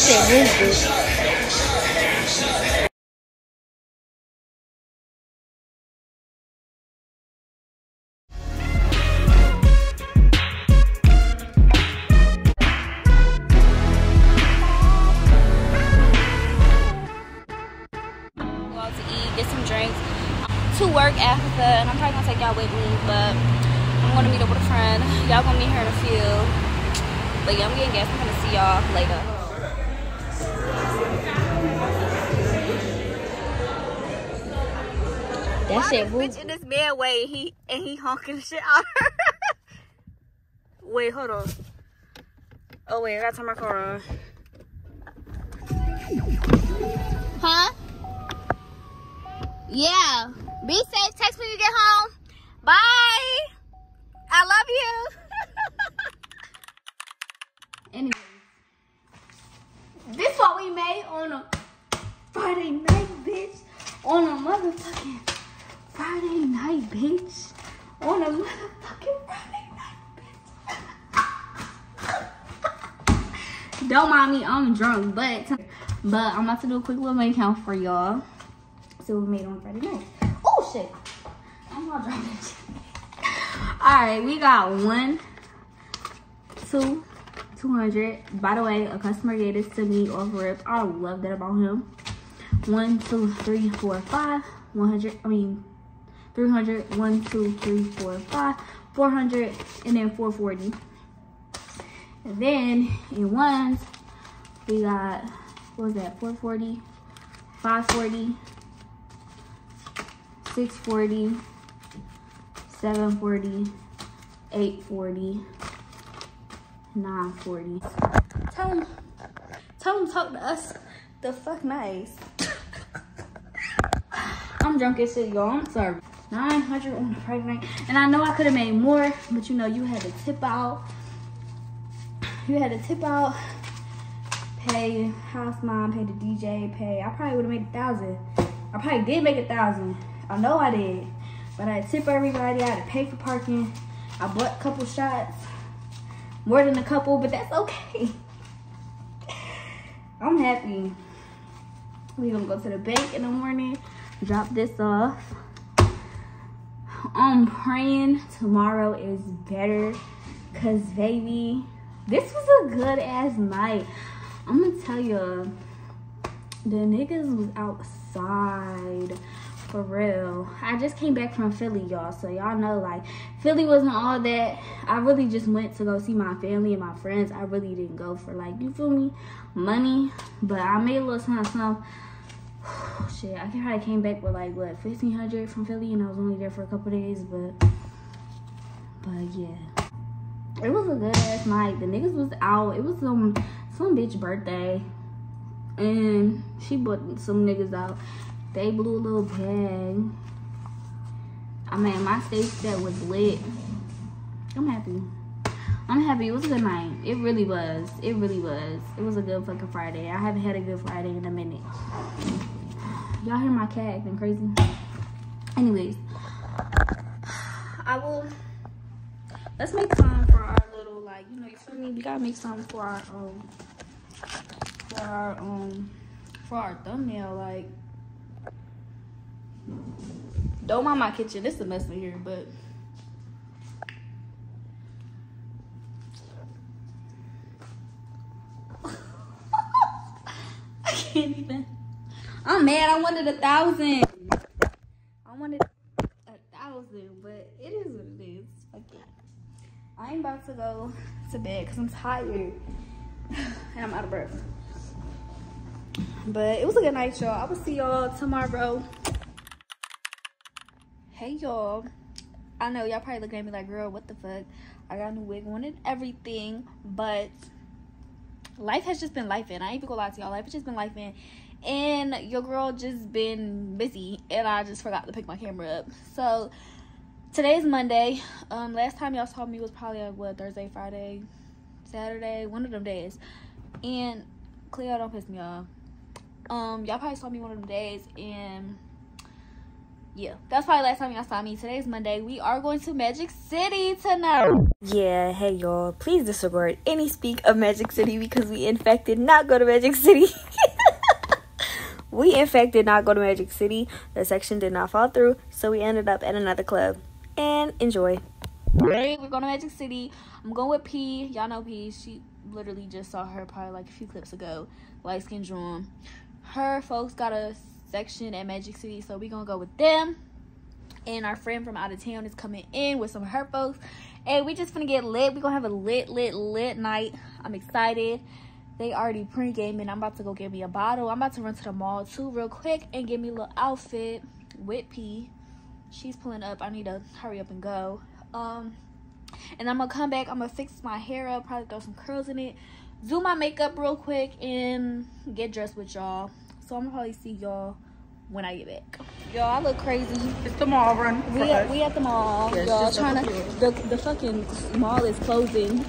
shit moved. Get some drinks to work after, and I'm probably gonna take y'all with me, but I'm gonna meet up with a friend. Y'all gonna meet her in a few. But yeah, I'm getting gas. I'm gonna see y'all later. That shit bitch in this man way, he honking shit out her. Wait, hold on. Oh wait, I gotta turn my car on. Huh? Yeah. Be safe. Text me when you get home. Bye. I love you. Anyways, this what we made on a Friday night, bitch. On a motherfucking Friday night, bitch. On a motherfucking Friday night, bitch. Don't mind me, I'm drunk, but I'm about to do a quick little make count for y'all. So we made on Friday night. Oh shit. I'm not dropping shit. Alright, we got 1, 2, 200. By the way, a customer gave this to me off rip. I love that about him. 1, 2, 3, 4, 5. 100. 300. 1, 2, 3, 4, 5. 400, and then 440. And then in ones, we got, what was that? 440, 540, 640, 740, 840, 940. Tell him talk to us the fuck nice. I'm drunk as shit, y'all. I'm sorry. 900 on the Friday night. And I know I could have made more, but you know, you had to tip out. Pay house mom, pay the DJ, pay. I probably would have made 1,000. I probably did make 1,000. I know I did. But I had to tip everybody. I had to pay for parking. I bought a couple shots. More than a couple, but that's okay. I'm happy. We're gonna go to the bank in the morning, drop this off. I'm praying tomorrow is better, cause baby, this was a good ass night. I'm gonna tell you, the niggas was outside for real. I just came back from Philly, y'all, so y'all know, like, Philly wasn't all that. I really just went to go see my family and my friends. I really didn't go for, like, you feel me, money, but I made a little something. Shit, I probably came back with like what, 1,500 from Philly, and I was only there for a couple days, but yeah, it was a good ass night. The niggas was out. It was some bitch birthday, and she brought some niggas out. They blew a little bag. I mean, my stage set was lit. I'm happy. It was a good night. It really was. It was a good fucking Friday. I haven't had a good Friday in a minute. Y'all hear my cat acting crazy? Anyways, let's make time for our little, like, you know, you feel me? We gotta make something for our thumbnail. Like, don't mind my kitchen. This is a mess in here, but I can't even. I'm mad. I wanted 1,000. I wanted 1,000, but it is what it is. Fuck it. I ain't about to go to bed because I'm tired and I'm out of breath. But it was a good night, y'all. I will see y'all tomorrow. Hey, y'all. I know y'all probably looking at me like, girl, what the fuck? I got a new wig on and everything, but life has just been life in. I ain't even gonna lie to y'all. Life has just been life in. And your girl just been busy, and I just forgot to pick my camera up. So today's Monday. Last time y'all saw me was probably like, what, Thursday, Friday, Saturday, one of them days. And Cleo, don't piss me off. Y'all probably saw me one of them days, and yeah, that's probably the last time y'all saw me. Today's Monday. We are going to Magic City tonight. Yeah, hey y'all, please disregard any speak of Magic City because we in fact did not go to Magic City. We in fact did not go to Magic City. The section did not fall through, so we ended up at another club. And enjoy. Right, we're going to Magic City. I'm going with P. Y'all know P. She literally just saw her probably like a few clips ago. Light skin drawn. Her folks got a section at Magic City, so we're gonna go with them. And our friend from out of town is coming in with some of her folks, and we just gonna get lit. We're gonna have a lit night. I'm excited. They already pre-gaming. I'm about to go get me a bottle. I'm about to run to the mall too real quick and get me a little outfit with P. She's pulling up. I need to hurry up and go. And I'm gonna come back. I'm gonna fix my hair up, probably throw some curls in it, do my makeup real quick, and get dressed with y'all. So I'm gonna probably see y'all when I get back. Y'all, I look crazy. It's the mall run. We at the mall. Yes, y'all trying to the fucking mall is closing.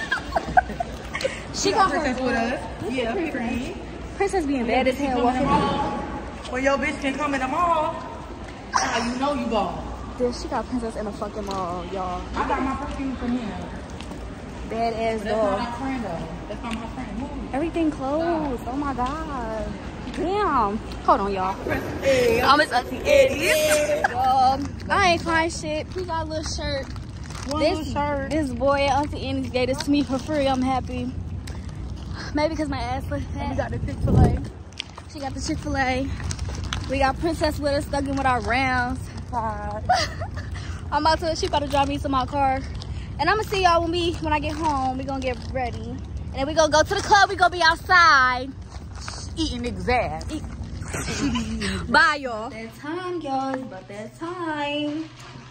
She got her Princess with us. Yeah, period. Princess being bad as hell walking out. Well, your bitch can come in the mall. You know you ball. Dude, she got Princess in a fucking mall, y'all. I got my perfume from here. Bad ass That's dog. not my friend though. That's not my friend. Move. Everything closed. Oh my god. Damn. Hold on, y'all. Hey, I'm at Auntie Eddie. I ain't crying shit. He got a little shirt. This boy at Auntie Annie's gave this to me for free. I'm happy. Maybe because my ass looks fat. we got the Chick-fil-A. She got the Chick-fil-A. We got Princess with us, stuck in with our rounds. She about to drive me to my car. And I'm gonna see y'all when I get home. We gonna get ready. And then we gonna go to the club. We gonna be outside. Eating niggas' ass. Bye, y'all. That time, y'all. It's about that time.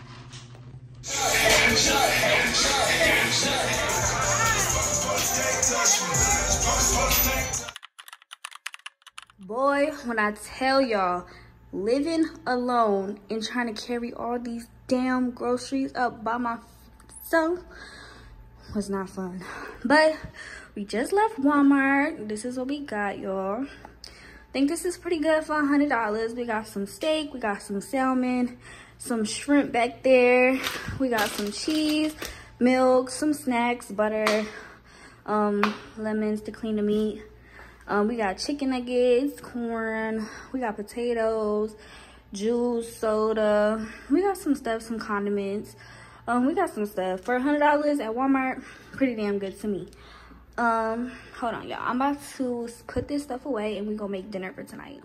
Boy, when I tell y'all, living alone and trying to carry all these damn groceries up by myself was not fun. But we just left Walmart. This is what we got, y'all. I think this is pretty good for $100. We got some steak, we got some salmon, some shrimp back there. We got some cheese, milk, some snacks, butter, lemons to clean the meat. We got chicken nuggets, corn, we got potatoes, juice, soda. We got some stuff, some condiments. We got some stuff for $100 at Walmart. Pretty damn good to me. Hold on, y'all. I'm about to put this stuff away and we gonna make dinner for tonight.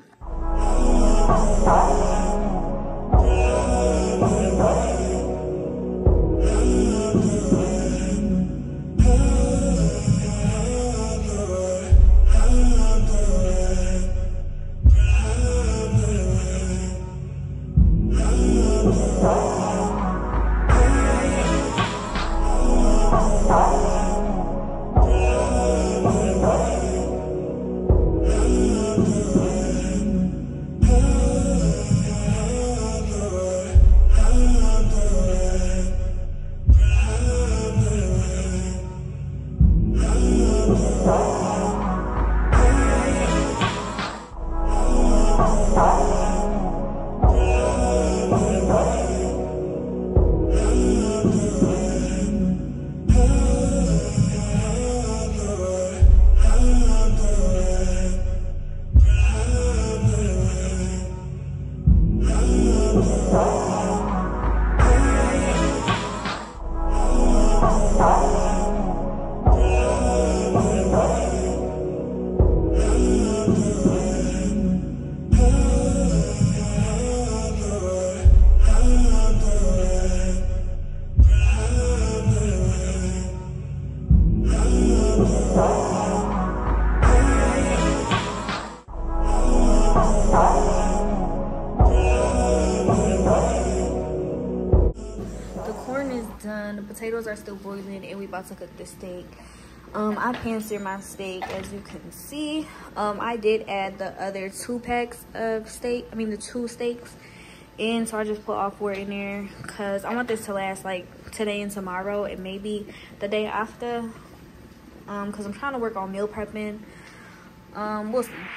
Potatoes are still boiling and we about to cook the steak. I pan-seared my steak, as you can see. I did add the other 2 packs of steak, the 2 steaks in, so I just put all 4 in there because I want this to last like today and tomorrow and maybe the day after, because I'm trying to work on meal prepping. We'll see.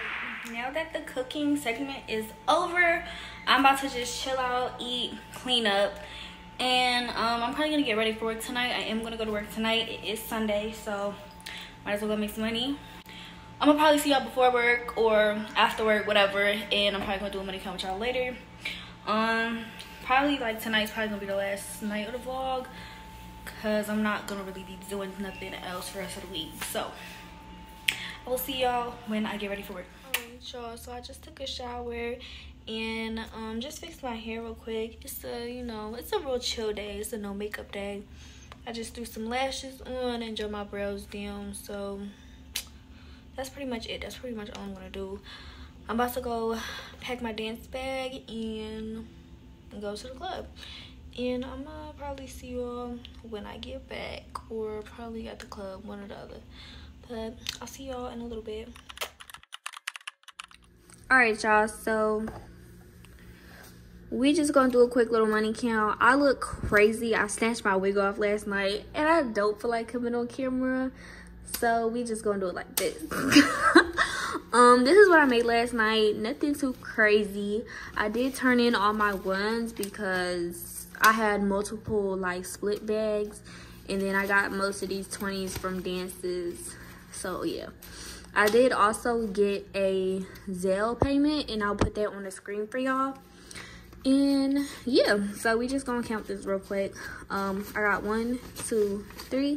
now that the cooking segment is over, I'm about to just chill out, eat, clean up, and I'm probably gonna get ready for work tonight. I am gonna go to work tonight. It is Sunday, so might as well go make some money. I'm gonna probably see y'all before work or after work, whatever, and I'm probably gonna do a money count with y'all later. Probably like tonight's probably gonna be the last night of the vlog, because I'm not gonna really be doing nothing else for the rest of the week. So I will see y'all when I get ready for work. Y'all, so I just took a shower and just fixed my hair real quick. It's a, you know, it's a real chill day. It's a no makeup day. I just threw some lashes on and gel my brows down. So that's pretty much it. That's pretty much all I'm gonna do. I'm about to go pack my dance bag and go to the club. And I'm gonna probably see you all when I get back, or probably at the club, one or the other. But I'll see y'all in a little bit. Alright, y'all, so we just gonna do a quick little money count. I look crazy. I snatched my wig off last night and I don't feel like coming on camera, so we just gonna do it like this. This is what I made last night. Nothing too crazy. I did turn in all my ones because I had multiple like split bags, and then I got most of these 20s from dances. So yeah, I did also get a Zelle payment, and I'll put that on the screen for y'all. And yeah, so we just gonna count this real quick. I got 1, 2, 3,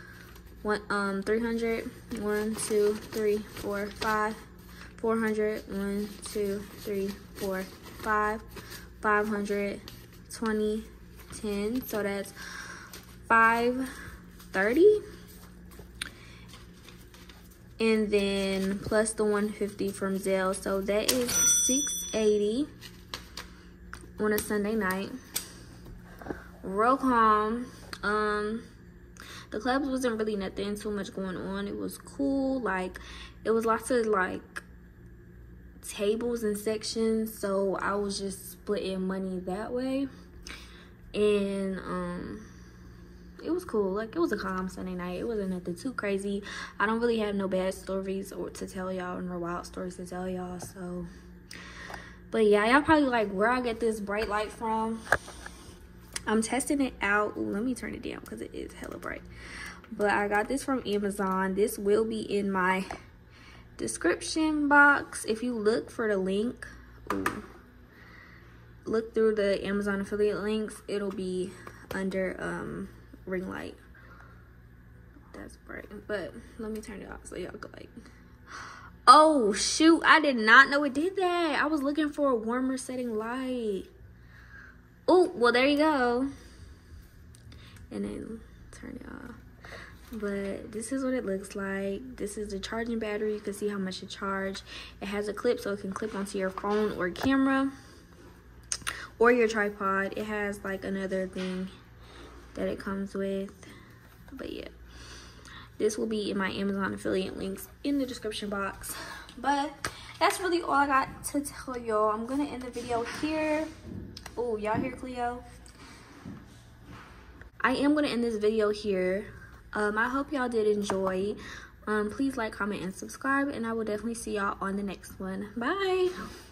300, 1, 2, 3, 4, 5, 400, 1, 2, 3, 4, 5, 500, 20, 10. So that's 530. And then plus the 150 from Zelle, so that is 680 on a Sunday night. Real calm. The clubs wasn't really nothing too much going on. It was cool. Like, it was lots of like tables and sections, so I was just splitting money that way. And it was cool. Like, it was a calm Sunday night. It wasn't nothing too crazy. I don't really have no bad stories or to tell y'all, or no wild stories to tell y'all. So, but yeah, y'all probably like where I get this bright light from. I'm testing it out. Ooh, let me turn it down because it is hella bright. But I got this from Amazon. This will be in my description box. If you look for the link, ooh, look through the Amazon affiliate links, it'll be under ring light. That's bright, but let me turn it off so y'all go like, oh shoot, I did not know it did that. I was looking for a warmer setting light. Oh, well, there you go. And then turn it off. But this is what it looks like. This is the charging battery. You can see how much it charged. It has a clip so it can clip onto your phone or camera or your tripod. It has like another thing that it comes with. But yeah, this will be in my Amazon affiliate links in the description box. But that's really all I got to tell y'all. I'm gonna end the video here. Oh, y'all hear Cleo? I am gonna end this video here. I hope y'all did enjoy. Please like, comment, and subscribe, and I will definitely see y'all on the next one. Bye.